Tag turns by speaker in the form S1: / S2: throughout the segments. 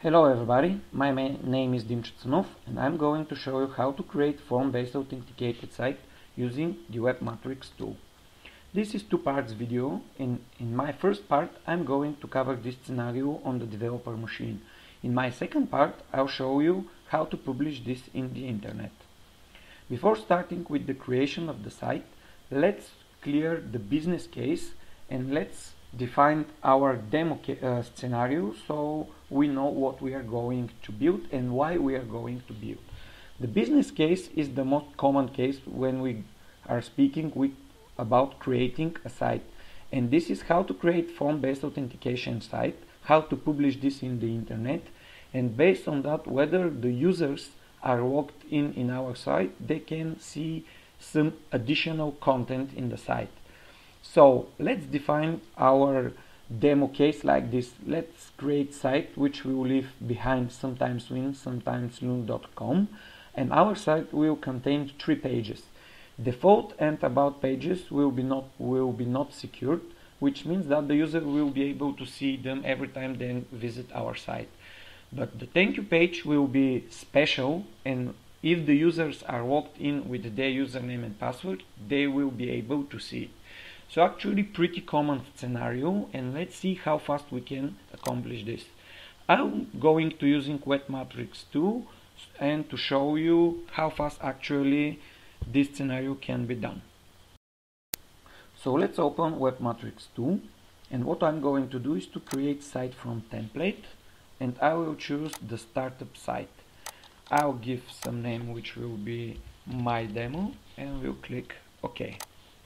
S1: Hello everybody, my name is Dimcho Tsunov and I'm going to show you how to create form-based authenticated site using the Webmatrix tool. This is two parts video. In my first part I'm going to cover this scenario on the developer machine. In my second part I'll show you how to publish this in the internet. Before starting with the creation of the site, let's clear the business case and let's define our demo scenario so we know what we are going to build and why we are going to build. The business case is the most common case when we are speaking about creating a site, and this is how to create form-based authentication site, how to publish this in the internet, and based on that whether the users are logged in our site, they can see some additional content in the site. So let's define our demo case like this. Let's create site which we will leave behind sometimes win, sometimes loon.com, and our site will contain 3 pages. Default and about pages will be not secured, which means that the user will be able to see them every time they visit our site. But the thank you page will be special, and if the users are logged in with their username and password, they will be able to see it. So actually pretty common scenario, and let's see how fast we can accomplish this. I'm going to using Webmatrix 2 and to show you how fast actually this scenario can be done. So let's open Webmatrix 2, and what I'm going to do is to create site from template, and I will choose the startup site. I'll give some name which will be my demo, and we'll click OK.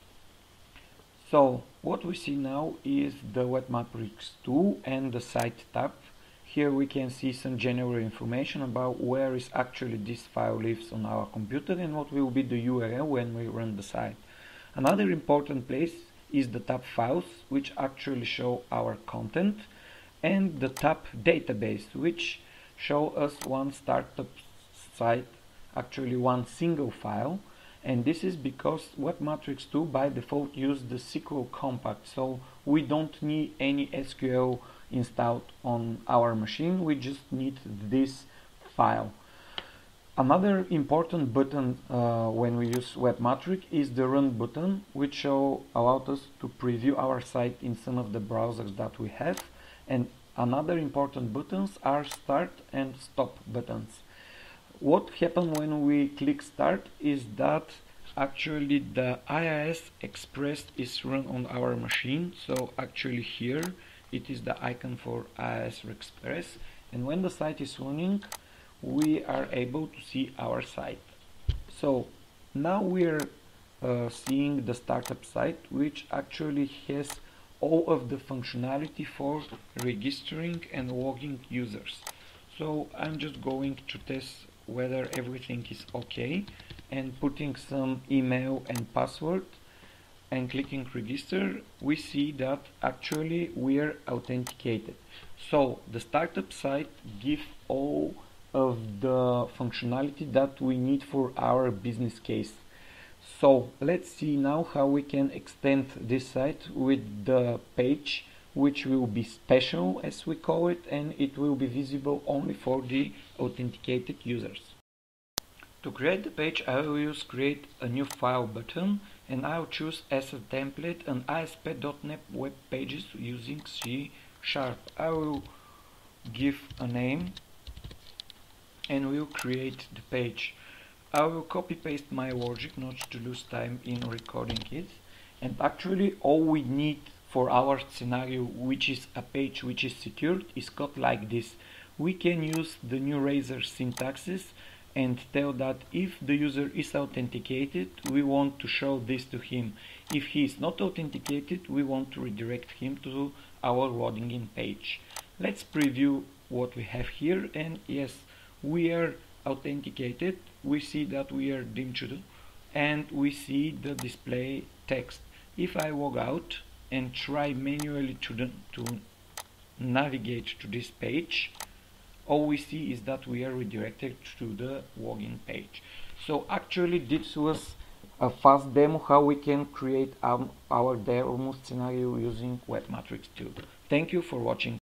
S1: So what we see now is the Webmatrix 2 and the site tab. Here we can see some general information about where is actually this file lives on our computer and what will be the URL when we run the site. Another important place is the tab files, which actually show our content, and the tab database, which show us one startup site, actually one single file. And this is because Webmatrix 2 by default uses the SQL Compact, so we don't need any SQL installed on our machine, we just need this file. Another important button when we use Webmatrix is the Run button, which allows us to preview our site in some of the browsers that we have. And another important buttons are Start and Stop buttons. What happens when we click Start is that actually the IIS Express is run on our machine. So actually here it is the icon for IIS Express, and when the site is running we are able to see our site. So now we're seeing the startup site, which actually has all of the functionality for registering and logging users. So I'm just going to test whether everything is okay, and putting some email and password and clicking register, we see that actually we are authenticated. So the startup site gives all of the functionality that we need for our business case. So let's see now how we can extend this site with the page, which will be special as we call it, and it will be visible only for the authenticated users. To create the page I will use create a new file button, and I'll choose as a template an ASP.NET web pages using C#. I will give a name and will create the page. I will copy paste my logic not to lose time in recording it, and actually all we need for our scenario, which is a page which is secured, is code like this. We can use the new Razor syntaxes and tell that if the user is authenticated, we want to show this to him. If he is not authenticated, we want to redirect him to our logging in page. Let's preview what we have here, and yes, we are authenticated. We see that we are Dimcho, and we see the display text. If I log out and try manually to navigate to this page, all we see is that we are redirected to the login page. So actually this was a fast demo how we can create our demo scenario using Webmatrix 2. Thank you for watching.